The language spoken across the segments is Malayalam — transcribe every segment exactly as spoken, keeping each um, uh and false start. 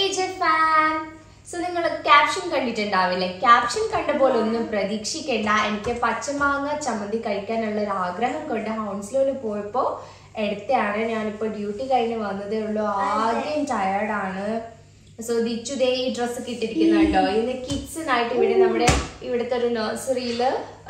fan. So, you have caption kandittundaaville. Caption kanda pole onnum pradikshikenda. Enike pachamanga chammandi കഴിക്കാനുള്ള ഒരു ആഗ്രഹം കൊണ്ട് ഹൗൺസ്ലോയിൽ പോയപ്പോൾ എടുത്തതാണ്. ഞാനിപ്പോൾ ഡ്യൂട്ടി കഴിഞ്ഞ് വന്നതേ ഉള്ളൂ. ആദ്യം ടയേർഡ് ആണ്. സോ ദിച്ചു ദേ ഈ ഡ്രസ്സ് കിട്ടിയിരിക്കുന്നുണ്ടോ? ഇന്ന് കിഡ്സിനായിട്ട് ഇവിടെ നമ്മുടെ ഇവിടുത്തെ ഒരു നഴ്സറിയിൽ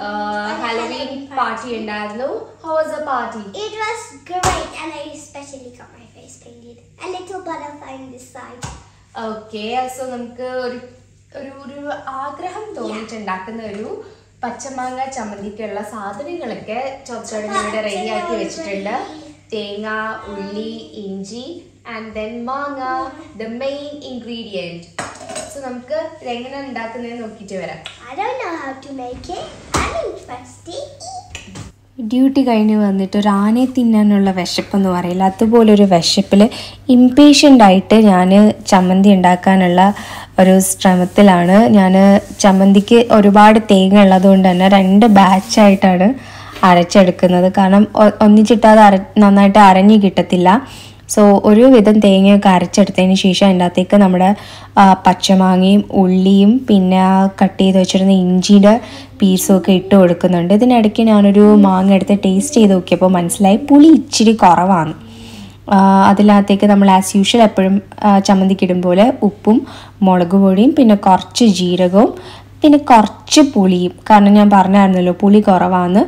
ഹാലോവീൻ പാർട്ടി ഉണ്ടായിരുന്നു. How was the party? It was great and I especially got my face painted. A little butterfly on this side. Okay, so നമുക്ക് ഒരു ഒരു ഒരു ആഗ്രഹം തോന്നിയിട്ടുണ്ടാക്കുന്ന ഒരു പച്ചമാങ്ങ ചമ്മന്തിക്കുള്ള സാധനങ്ങളൊക്കെ ചോദിച്ചോടെ ഇവിടെ റെഡിയാക്കി വെച്ചിട്ടുണ്ട്. തേങ്ങ, ഉള്ളി, ഇഞ്ചി and then manga, the main ingredient. So നമുക്ക് എങ്ങനെ ഉണ്ടാക്കുന്നതെന്ന് നോക്കിയിട്ട് വരാം. I don't know how to make it. I'm interested. Duty കഴിഞ്ഞ് വന്നിട്ട് ഒരു ആനയെ തിന്നാനുള്ള വിശപ്പെന്ന് പറയില്ല, അതുപോലെ ഒരു വിശപ്പിൽ ഇംപേഷ്യൻ്റ് ആയിട്ട് ഞാൻ ചമ്മന്തി ഉണ്ടാക്കാനുള്ള ഒരു ശ്രമത്തിലാണ്. ഞാൻ ചമ്മന്തിക്ക് ഒരുപാട് തേങ്ങ ഉള്ളതുകൊണ്ട് തന്നെ രണ്ട് ബാച്ചായിട്ടാണ് അരച്ചെടുക്കുന്നത്. കാരണം ഒന്നിച്ചിട്ടാൽ അര നന്നായിട്ട് അരഞ്ഞു കിട്ടത്തില്ല. സോ ഒരു വിധം തേങ്ങയൊക്കെ അരച്ചെടുത്തതിന് ശേഷം അതിൻ്റെ അകത്തേക്ക് നമ്മുടെ പച്ചമാങ്ങയും ഉള്ളിയും പിന്നെ കട്ട് ചെയ്ത് വെച്ചിരുന്ന ഇഞ്ചിയുടെ പീസും ഒക്കെ ഇട്ട് കൊടുക്കുന്നുണ്ട്. ഇതിനിടയ്ക്ക് ഞാനൊരു മാങ്ങ എടുത്ത് ടേസ്റ്റ് ചെയ്ത് നോക്കിയപ്പോൾ മനസ്സിലായി പുളി ഇച്ചിരി കുറവാണ്. അതിനകത്തേക്ക് നമ്മൾ ആസ് യൂഷ്വൽ എപ്പോഴും ചമ്മന്തിക്കിടും പോലെ ഉപ്പും മുളക് പൊടിയും പിന്നെ കുറച്ച് ജീരകവും പിന്നെ കുറച്ച് പുളിയും, കാരണം ഞാൻ പറഞ്ഞായിരുന്നല്ലോ പുളി കുറവാണ്.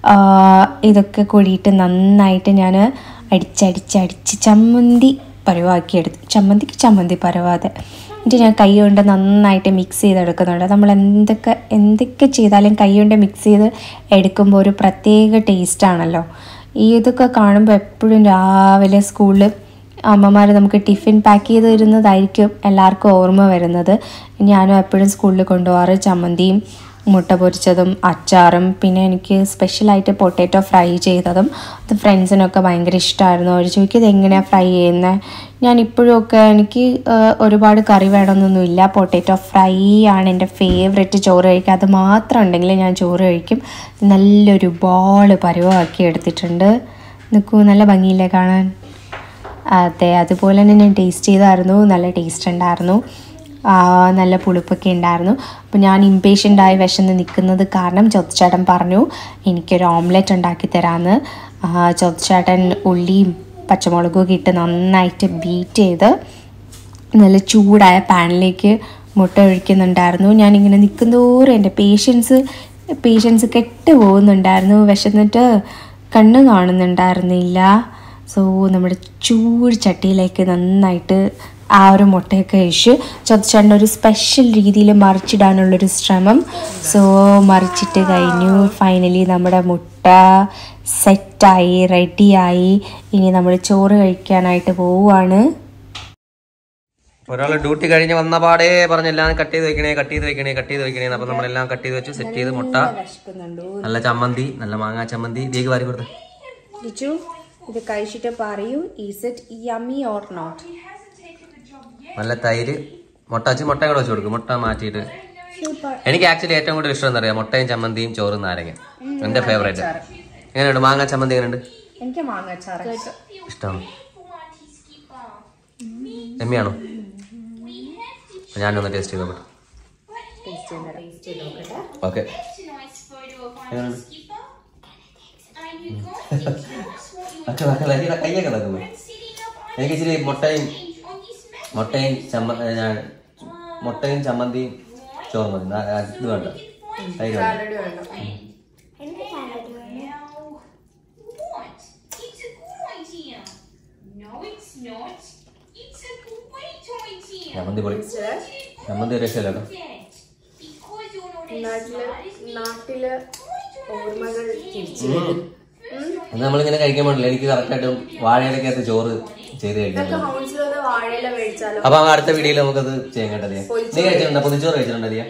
ഇതൊക്കെ കൂടിയിട്ട് നന്നായിട്ട് ഞാൻ അടിച്ചടിച്ചടിച്ച് ചമ്മന്തി പരുവാക്കിയെടുത്തു. ചമ്മന്തിക്ക് ചമ്മന്തി പരുവാതെ എന്നിട്ട് ഞാൻ കൈ കൊണ്ട് നന്നായിട്ട് മിക്സ് ചെയ്തെടുക്കുന്നുണ്ട്. നമ്മൾ എന്തൊക്കെ എന്തൊക്കെ ചെയ്താലും കൈ കൊണ്ട് മിക്സ് ചെയ്ത് എടുക്കുമ്പോൾ ഒരു പ്രത്യേക ടേസ്റ്റാണല്ലോ. ഈ ഇതൊക്കെ കാണുമ്പോൾ എപ്പോഴും രാവിലെ സ്കൂളിൽ അമ്മമാർ നമുക്ക് ടിഫിൻ പാക്ക് ചെയ്ത് തരുന്നതായിരിക്കും എല്ലാവർക്കും ഓർമ്മ വരുന്നത്. ഞാനും എപ്പോഴും സ്കൂളിൽ കൊണ്ടുപോകാറ് ചമ്മന്തിയും മുട്ട പൊരിച്ചതും അച്ചാറും പിന്നെ എനിക്ക് സ്പെഷ്യലായിട്ട് പൊട്ടാറ്റോ ഫ്രൈ ചെയ്തതും അത് ഫ്രണ്ട്സിനൊക്കെ ഭയങ്കര ഇഷ്ടമായിരുന്നു. അവർ ചോദിക്കും ഇത് എങ്ങനെയാണ് ഫ്രൈ ചെയ്യുന്നത്. ഞാൻ ഇപ്പോഴൊക്കെ എനിക്ക് ഒരുപാട് കറി വേണമെന്നൊന്നുമില്ല, പൊട്ടാറ്റോ ഫ്രൈ ആണ് എൻ്റെ ഫേവറേറ്റ്. ചോറ് കഴിക്കുക അത് മാത്രം ഉണ്ടെങ്കിൽ ഞാൻ ചോറ് കഴിക്കും. നല്ലൊരു ബോൾ പരുവമാക്കി എടുത്തിട്ടുണ്ട്. നിൽക്കൂ, നല്ല ഭംഗിയില്ലേ കാണാൻ? അതെ, അതുപോലെ തന്നെ ഞാൻ ടേസ്റ്റ് ചെയ്തായിരുന്നു. നല്ല ടേസ്റ്റ് ഉണ്ടായിരുന്നു, നല്ല പുളിപ്പൊക്കെ ഉണ്ടായിരുന്നു. അപ്പോൾ ഞാൻ ഇംപേഷ്യൻ്റായി വിശന്ന് നിൽക്കുന്നത് കാരണം ചോദിച്ചേട്ടൻ പറഞ്ഞു എനിക്കൊരു ഓംലെറ്റ് ഉണ്ടാക്കി തരാമെന്ന്. ചോദിച്ചേട്ടൻ ഉള്ളിയും പച്ചമുളകും ഒക്കെ ഇട്ട് നന്നായിട്ട് ബീറ്റ് ചെയ്ത് നല്ല ചൂടായ പാനിലേക്ക് മുട്ട ഒഴിക്കുന്നുണ്ടായിരുന്നു. ഞാനിങ്ങനെ നിൽക്കുന്നതോറും എൻ്റെ പേഷ്യൻസ് പേഷ്യൻസ് കെട്ട് പോകുന്നുണ്ടായിരുന്നു. വിശന്നിട്ട് കണ്ണ് കാണുന്നുണ്ടായിരുന്നില്ല. സോ നമ്മുടെ ചൂട് ചട്ടിയിലേക്ക് നന്നായിട്ട് ആ ഒരു മുട്ടയൊക്കെ ഒഴിച്ച് ചോദിച്ചേട്ടൻ ഒരു സ്പെഷ്യൽ രീതിയിൽ മറിച്ചിടാനുള്ളൊരു ശ്രമം. സോ മറിച്ചിട്ട് കഴിഞ്ഞു. ഫൈനലി നമ്മുടെ മുട്ട സെറ്റായി, റെഡിയായി. ഇനി നമ്മൾ ചോറ് കഴിക്കാനായിട്ട് പോവുകയാണ്. ഒരാൾ ഡ്യൂട്ടി കഴിഞ്ഞ് വന്ന പാടേ പറഞ്ഞെല്ലാം കട്ട് ചെയ്ത് വെക്കണേ കട്ട് ചെയ്ത് വെക്കണേ കട്ട് ചെയ്ത് വെക്കണേ. അപ്പൊ നമ്മളെല്ലാം കട്ട് ചെയ്ത് വെച്ചു, സെറ്റ് ചെയ്ത് മുട്ട, നല്ല ചമ്മന്തി, നല്ല മാങ്ങാ ചമ്മന്തി. ഇതിലേക്ക് വാരി കൊടുത്തേ. ഇത് കഴിച്ചിട്ട് പറയൂ, is it yummy or not? നല്ല തൈര്, മുട്ട വെച്ച് മുട്ടയും കൂടെ വെച്ച് കൊടുക്കും. മുട്ട മാറ്റിയിട്ട് എനിക്ക് ആക്ച്വലി ഏറ്റവും കൂടുതൽ ഇഷ്ടം എന്താ പറയാ, മുട്ടയും ചമ്മന്തിയും ചോറും നാരങ്ങ. എന്റെ ഫേവറേറ്റ്. എങ്ങനെയുണ്ട് മാങ്ങാ ചമ്മന്തി? എങ്ങനെയുണ്ട്? എനിക്ക് മാങ്ങ ഇഷ്ടമാണ്. എമ്മിയാണോ? ഞാനൊന്ന് ടേസ്റ്റ് ചെയ്ത് നോക്കട്ടെ. ഓക്കെ, കയ്യൊക്കെ നടക്കുന്നു. എനിക്ക് ഇച്ചിരി മുട്ടയും മുട്ടയും ചമ്മ മുട്ടയും ചമ്മന്തിയും ചോറ് മതി. ഇത് വേണ്ട, തൈര് വേണ്ട. ചമ്മന്തി പൊളി. ചമ്മന്തി രക്ഷയില്ലല്ലോ. അത് നമ്മളിങ്ങനെ കഴിക്കാൻ പാടില്ല. എനിക്ക് കറക്റ്റായിട്ട് വാഴയിലക്കകത്ത് ചോറ് ചെയ്ത് കഴിക്കാൻ. അപ്പൊ അടുത്ത വീഡിയോയിൽ നമുക്കത് ചെയ്യാൻ കേട്ടത്. നീ കഴിച്ചിട്ടുണ്ടോ? പൊതിച്ചോറ് കഴിച്ചിട്ടുണ്ടോ ദിയ?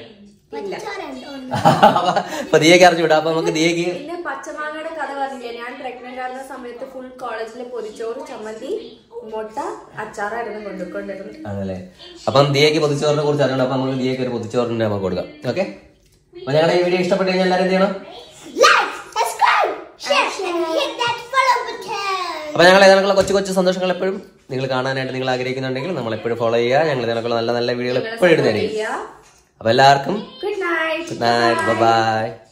അപ്പൊ ദിയക്ക് അറിഞ്ഞു വിടാം. അപ്പൊ നമുക്ക് ദിയക്ക് പച്ചമാങ്ങയുടെ കഥ പറഞ്ഞില്ലേ, ഞാൻ പ്രഗ്നന്റ് ആയിരുന്ന സമയത്ത് ഫുൾ കോളേജിലെ പൊതിച്ചോറ് ചമ്മന്തി മുട്ട അച്ചാറായിരുന്നു കൊണ്ടുകൊണ്ടിരുന്നത്. അതല്ലേ? അപ്പം ദിയക്ക് പൊതിച്ചോറിനെ കുറിച്ച് അറിയണം. അപ്പൊ നമുക്ക് ദിയക്ക് ഒരു പൊതിച്ചോറിന്റെ നമുക്ക് കൊടുക്കാം. ഓക്കെ, അപ്പൊ ഞങ്ങളുടെ ഈ വീഡിയോ ഇഷ്ടപ്പെട്ടു കഴിഞ്ഞാൽ എല്ലാവരും എന്ത് ചെയ്യണം? Like, subscribe, share, and hit that follow button. അപ്പൊ ഞങ്ങൾ ഇതിനൊക്കെയുള്ള കൊച്ചു കൊച്ചു സന്തോഷങ്ങൾ എപ്പോഴും നിങ്ങൾ കാണാനായിട്ട് നിങ്ങൾ ആഗ്രഹിക്കുന്നുണ്ടെങ്കിൽ നമ്മൾ എപ്പോഴും ഫോളോ ചെയ്യുക. ഞങ്ങൾ ഇതിനൊക്കെയുള്ള നല്ല നല്ല വീഡിയോകൾ എപ്പോഴും ഇടുന്നതായിരിക്കും. അപ്പൊ എല്ലാവർക്കും good night. Good night, by.